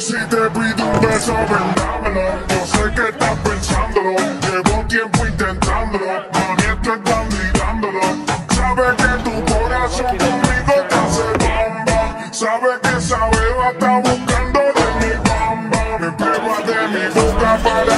Si te pido un beso, ven dámelo. Yo sé que estás pensándolo. Llevo tiempo intentándolo. Mami, esto es dándolo. Sabes que tu corazón conmigo te hace bamba. Sabes que esa beba está buscando de mi bamba. Me prueba de mi boca para